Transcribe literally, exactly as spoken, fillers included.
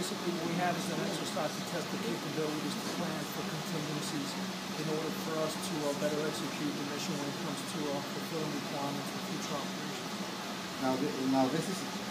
basically what we had is an exercise to test the capabilities to plan for contingencies in order for us to uh, better execute the mission when it comes to uh, fulfilling requirements for future operations. Now, th now this is